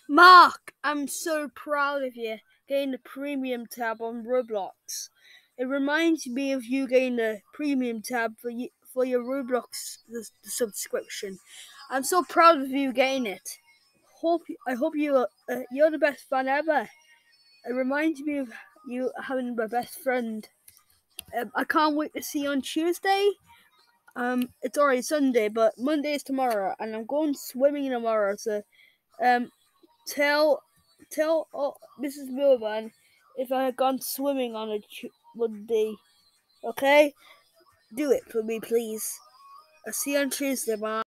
Mark, I'm so proud of you getting the premium tab on Roblox. It reminds me of you getting the premium tab for your Roblox subscription. I'm so proud of you getting it. I hope you're the best fan ever. It reminds me of you having my best friend. I can't wait to see you on Tuesday. It's already Sunday, but Monday is tomorrow, and I'm going swimming tomorrow. So, um, tell Mrs. Milburn if I had gone swimming on a Monday. Okay, do it for me, please. I'll see you on Tuesday, bye.